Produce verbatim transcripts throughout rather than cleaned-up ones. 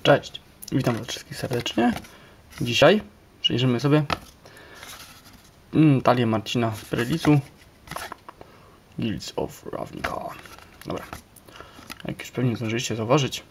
Cześć, witam was wszystkich serdecznie. Dzisiaj przejrzymy sobie mm, talię Marcina z Perelisu Guilds of Ravnica. Dobra, jak już pewnie zdążyliście zauważyć,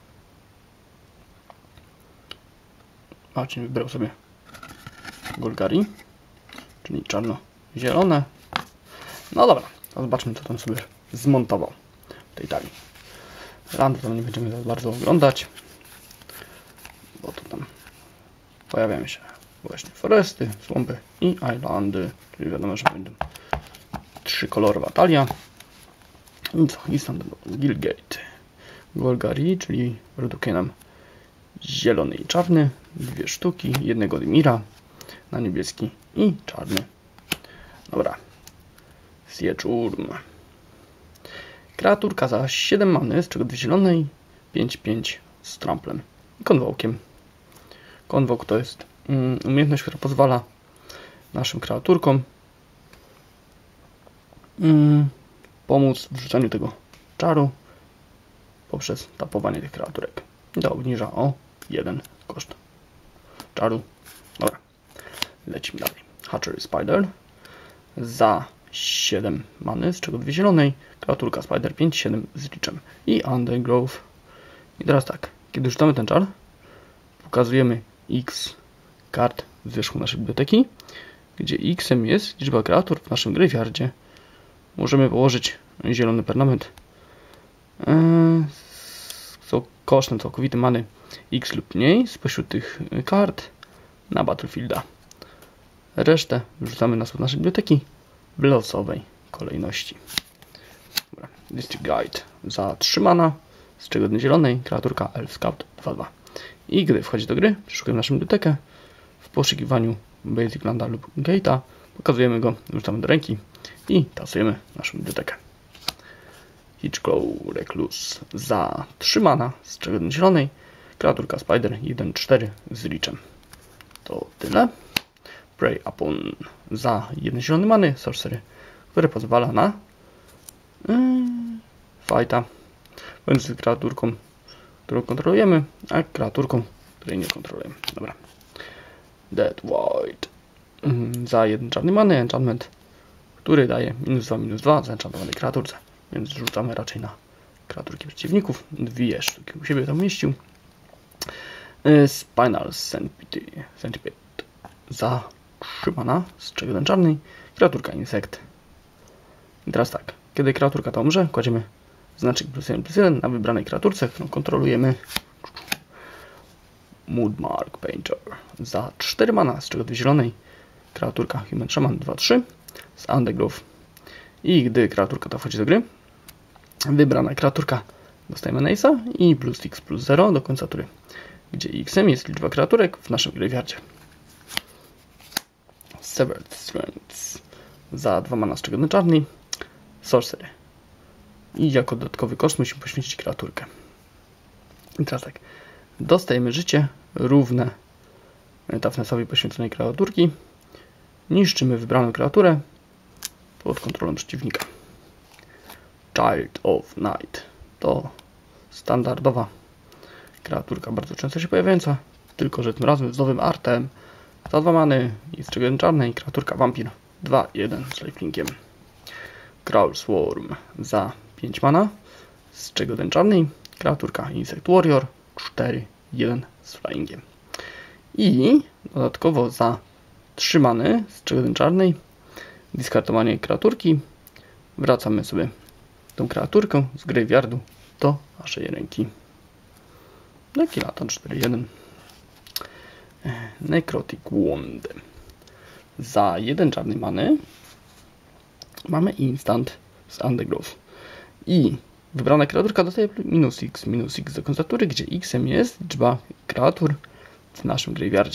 Marcin wybrał sobie Golgari, czyli czarno-zielone. No dobra, to zobaczmy, co tam sobie zmontował w tej talii. Landy tam nie będziemy za bardzo oglądać, bo to tam pojawiają się właśnie foresty, słampy i islandy, czyli wiadomo, że będą trzykolorowa talia. I co? I standardowo Gilgate, Golgari, czyli produkuje nam zielony i czarny, dwie sztuki, jednego Dimira na niebieski i czarny. Dobra, Siege Urm. Kreaturka za siedem many, z czego dwie zielone i pięć pięć z tramplem i konwokiem. Konwok to jest um, umiejętność, która pozwala naszym kreaturkom um, pomóc w rzucaniu tego czaru poprzez tapowanie tych kreaturek. To obniża o jeden koszt czaru. Dobra, lecimy dalej. Hatchery Spider za siedem many, z czego dwie zielonej, kreaturka Spider pięć siedem z liczem i Undergrowth. I teraz tak, kiedy rzucamy ten czar, pokazujemy X kart z wierzchu naszej biblioteki, gdzie X-em jest liczba kreatur w naszym graveyardzie. Możemy położyć zielony permanent z kosztem całkowitym many X lub mniej spośród tych kart na Battlefielda. Resztę wrzucamy na naszej biblioteki w losowej kolejności. Dobra. District Guide za trzy mana, z czego jeden zielonej, kreaturka Elf Scout dwa dwa. I gdy wchodzi do gry, przeszukujemy naszą bibliotekę. W poszukiwaniu Basic Landa lub Gate'a pokazujemy go, wrzucamy do ręki i tasujemy naszą bibliotekę. Hitchclaw Recluse za trzy mana, z czego jeden zielonej, kreaturka Spider jeden cztery z liczem. To tyle. Prey Upon za jeden zielony many, sorcery, które pozwala na yy, fighta między kreaturką, którą kontrolujemy, a kreaturką, której nie kontrolujemy. Dobra. Dead White yy, za jeden czarny many, enchantment, który daje minus dwa, minus dwa za enchantowanej kreaturce, więc rzucamy raczej na kreaturki przeciwników. Dwie sztuki u siebie tam mieścił. Yy, Spinal Centipede, Centipede za trzy mana, z czego jeden czarny, kreaturka Insekt. I teraz tak, kiedy kreaturka ta umrze, kładziemy znaczek plus jeden plus jeden na wybranej kreaturce, którą kontrolujemy. Moodmark Painter za cztery mana, z czego dwie zielonej, kreaturka Human Shaman dwa trzy z Undergrowth. I gdy kreaturka ta wchodzi do gry, wybrana kreaturka dostaje Menace'a i plus X plus zero do końca tury, gdzie X-em jest liczba kreaturek w naszym graveyardzie. Severed Strengths za dwa mana, z czego jeden czarny, sorcery. I jako dodatkowy koszt musimy poświęcić kreaturkę. I teraz tak, dostajemy życie równe toughness-owi poświęconej kreaturki. Niszczymy wybraną kreaturę pod kontrolą przeciwnika. Child of Night to standardowa kreaturka, bardzo często się pojawiająca, tylko że tym razem z nowym artem. Za dwa many i z czego jeden czarny i kreaturka Vampir dwa jeden z lifelinkiem. Crawl Swarm za pięć mana, z czego jeden czarny, kreaturka Insect Warrior cztery jeden z flyingiem. I dodatkowo za trzy many, z czego jeden czarny, diskartowanie kreaturki, wracamy sobie tą kreaturkę z graveyardu do naszej ręki. Taki latan cztery jeden. Necrotic Wand za jeden czarny many mamy instant z Undergrowth. I wybrana kreaturka dostaje minus X, minus X do końca tury, gdzie X-em jest liczba kreatur w naszym graveyardzie.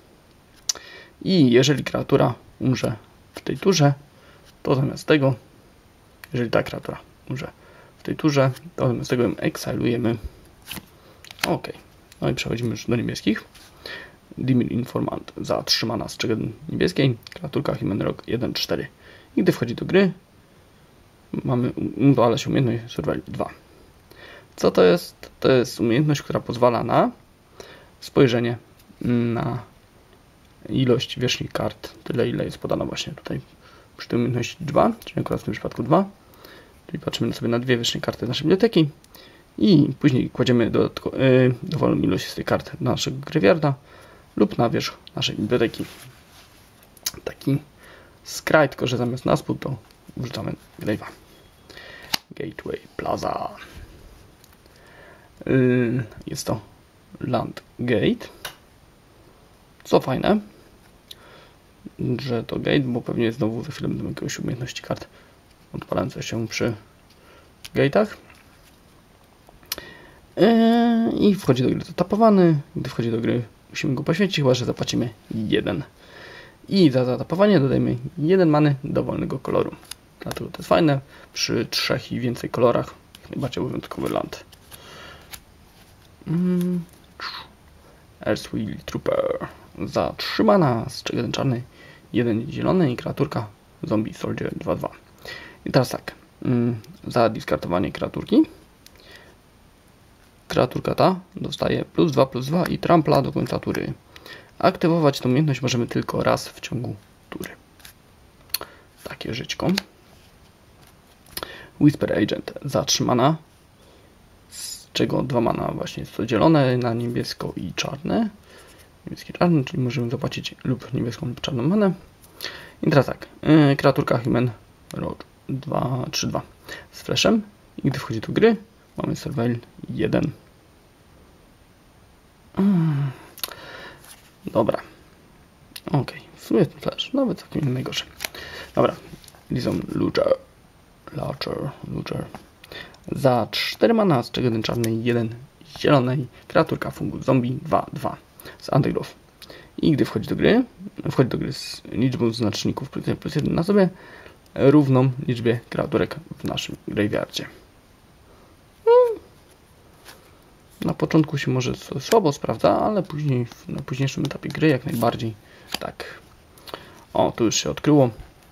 I jeżeli kreatura umrze w tej turze, to zamiast tego, jeżeli ta kreatura umrze w tej turze, to zamiast tego ją exilujemy. Ok, no i przechodzimy już do niebieskich. Dimir Informant za trzy mana, z czego niebieskiej, kreaturka Human Rock jeden cztery. I gdy wchodzi do gry, mamy udala się umiejętność Survival dwa. Co to jest? To jest umiejętność, która pozwala na spojrzenie na ilość wierzchnich kart, tyle ile jest podana właśnie tutaj przy tej umiejętności liczba, czyli akurat w tym przypadku dwa. Czyli patrzymy sobie na dwie wierzchnie karty naszej biblioteki i później kładziemy dodatko, yy, dowolną ilość z tych kart do naszego graveyarda lub na wierzch naszej biblioteki. Taki skraj, tylko że zamiast na spód to wrzucamy grave'a. Gateway Plaza. Yy, jest to Land Gate. Co fajne, że to gate, bo pewnie znowu za chwilę będą jakieś umiejętności kart odpalające się przy gate'ach. Yy, I wchodzi do gry zatapowany. Gdy wchodzi do gry, musimy go poświęcić, chyba że zapłacimy jeden. I za zatapowanie dodajmy jeden many dowolnego koloru. Dlatego to jest fajne przy trzech i więcej kolorach. Najbardziej wyjątkowy land. Mm. Earthwheel Trooper. Za trzy mana, z czego jeden czarny, jeden zielony i kreaturka Zombie Soldier dwa dwa. I teraz tak, mm, za diskartowanie kreaturki kreaturka ta dostaje plus dwa plus dwa i trampla do końca tury. Aktywować tę umiejętność możemy tylko raz w ciągu tury. Takie żyćko. Whisper Agent za trzy mana, z czego dwa mana właśnie jest to zielone na niebiesko i czarne. Niebieski czarny, czyli możemy zapłacić lub niebieską lub czarną manę. I teraz tak, yy, kreaturka Human Rogue dwa trzy dwa z flashem. I gdy wchodzi do gry, mamy Surveil jeden. Mm. Dobra. Ok, w sumie ten flash nawet całkiem nie najgorszy. Dobra, Lizon Lucher. Lucher, Lucher. Za cztery mana, z czego jeden czarny i jeden zielonej. Kreaturka Fungus Zombie dwa dwa z Antigrowth. I gdy wchodzi do gry, wchodzi do gry z liczbą znaczników plus jeden plus jeden na sobie, równą liczbie kreaturek w naszym graveyardzie. Hmm. Na początku się może słabo sprawdza, ale później na późniejszym etapie gry jak najbardziej tak. O, tu już się odkryło.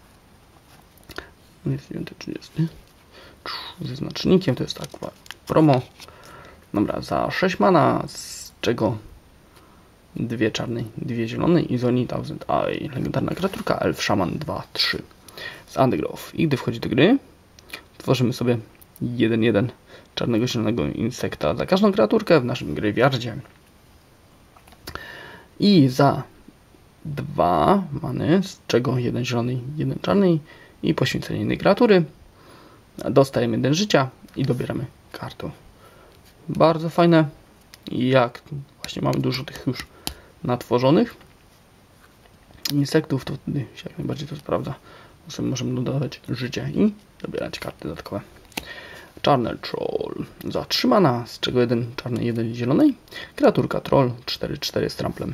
Jest dziewiąty trzydziesty. Ze znacznikiem to jest tak promo. Dobra, za sześć mana, z czego dwie czarnej, dwie zielonej i Zoni tysiąc Eye. Legendarna kreaturka Elf Shaman dwa trzy z Antigrowth. I gdy wchodzi do gry, tworzymy sobie jeden jeden czarnego zielonego insekta za każdą kreaturkę w naszym graveyardzie. I za dwa many, z czego jeden zielony, jeden czarny i poświęcenie innej kreatury, dostajemy jeden życia i dobieramy kartę. Bardzo fajne. I jak właśnie mamy dużo tych już natworzonych insektów, to wtedy się jak najbardziej to sprawdza. Sobie możemy dodawać życie i dobierać karty dodatkowe. Czarny Troll za trzy mana, z czego jeden czarny, jeden zielonej. Kreaturka Troll cztery cztery z tramplem.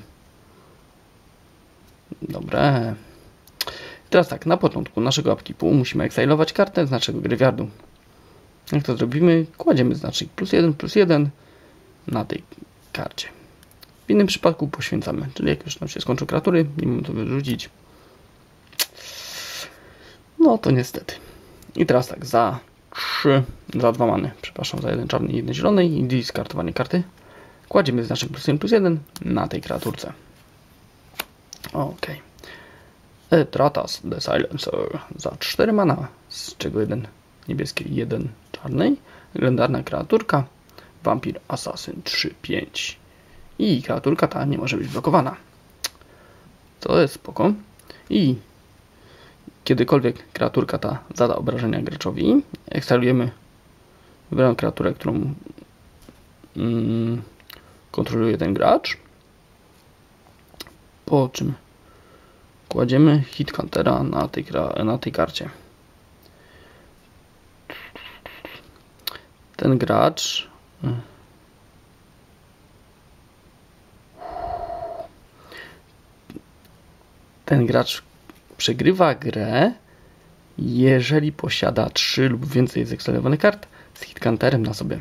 Dobre. Teraz tak, na początku naszego upkeepu musimy exilować kartę z naszego graveyardu. Jak to zrobimy? Kładziemy znacznik plus jeden plus jeden na tej karcie. W innym przypadku poświęcamy, czyli jak już nam się skończą kreatury, nie mamy to wyrzucić. No to niestety. I teraz tak, za trzy, za dwa many, przepraszam, za jeden czarny i jeden zielony i diskartowanie karty. Kładziemy znacznik plus jeden plus jeden na tej kreaturce. Ok. Etratas the Silencer za cztery mana, z czego jeden niebieski i jeden czarny. Legendarna kreaturka Vampir Assassin trzy pięć. I kreaturka ta nie może być blokowana. To jest spoko. I kiedykolwiek kreaturka ta zada obrażenia graczowi, ekstalujemy wybraną kreaturę, którą mm, kontroluje ten gracz. Po czym kładziemy hit countera na tej, na tej karcie. Ten gracz ten gracz przegrywa grę, jeżeli posiada trzy lub więcej zekstalowanych kart z hit counterem na sobie.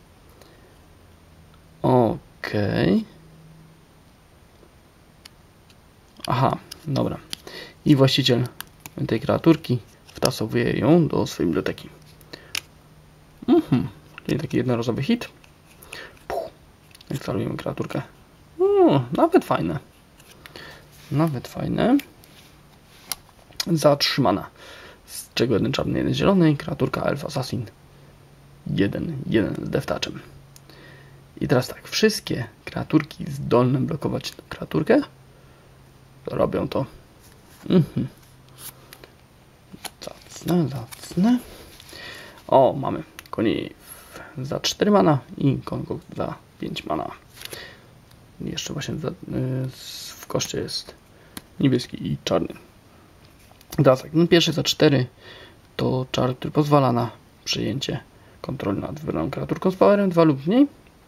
Okej. Okay. Aha, dobra. I właściciel tej kreaturki wtasowuje ją do swojej biblioteki. Mhm. Czyli taki jednorazowy hit. Instalujemy kreaturkę O, nawet fajne. Nawet fajne. Zatrzymana. Z czego jeden czarny, jeden zielony. Kreaturka Elf Assassin. Jeden, jeden z deftaczem. I teraz tak, wszystkie kreaturki zdolne blokować kreaturkę robią to. Mhm. Zacne, zacne. O, mamy koni za cztery mana i kongo za pięć mana. Jeszcze właśnie za, yy, w koszcie jest niebieski i czarny. Teraz tak, no pierwszy za cztery to czar, który pozwala na przejęcie kontroli nad wybraną kreaturką z powerem dwa lub mniej.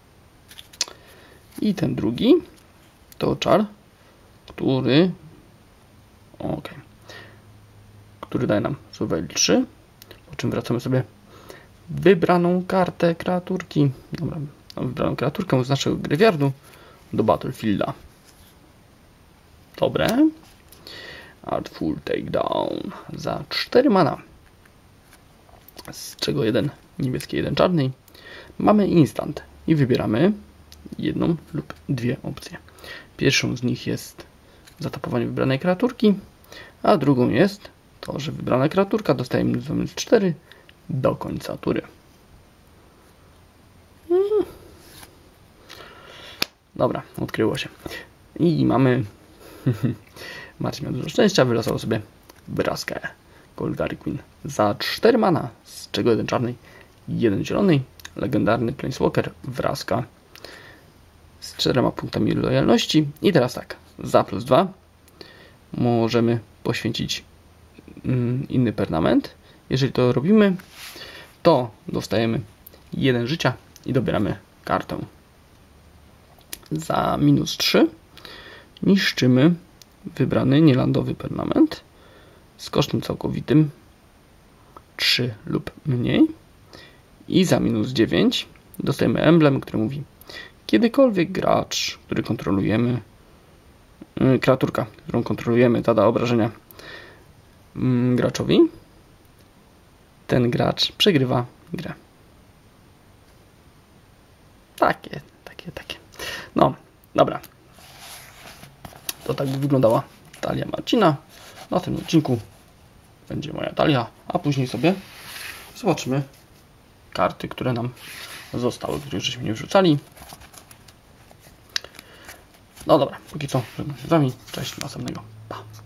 I ten drugi to czar, który ok, który daje nam survival trzy, po czym wracamy sobie wybraną kartę kreaturki, dobra, no, wybraną kreaturkę z naszego graveyardu do Battlefielda. Dobre. Artful Takedown za cztery mana, z czego jeden niebieski, jeden czarny. Mamy instant i wybieramy jedną lub dwie opcje. Pierwszą z nich jest zatapowanie wybranej kreaturki, a drugą jest to, że wybrana kreaturka dostaje minus dwa, minus cztery do końca tury. Hmm. Dobra, odkryło się. I mamy Marcin miał dużo szczęścia, wylosował sobie Braskę Golgari Queen za cztery mana, z czego jeden czarny, jeden zielony. Legendarny Planeswalker Vraska z czterema punktami lojalności. I teraz tak, za plus dwa możemy poświęcić mm, inny permanent. Jeżeli to robimy, to dostajemy jeden życia i dobieramy kartę. Za minus trzy niszczymy wybrany nielandowy permanent z kosztem całkowitym trzy lub mniej. I za minus dziewięć dostajemy emblem, który mówi: kiedykolwiek gracz, który kontrolujemy, yy, kreaturka, którą kontrolujemy, zada obrażenia yy, graczowi, ten gracz przegrywa grę. Takie, takie, takie. No, dobra. To tak by wyglądała talia Marcina. Na tym odcinku będzie moja talia, a później sobie zobaczymy karty, które nam zostały, które żeśmy nie wrzucali. No dobra, póki co żegnam się z wami. Cześć, do następnego. Pa.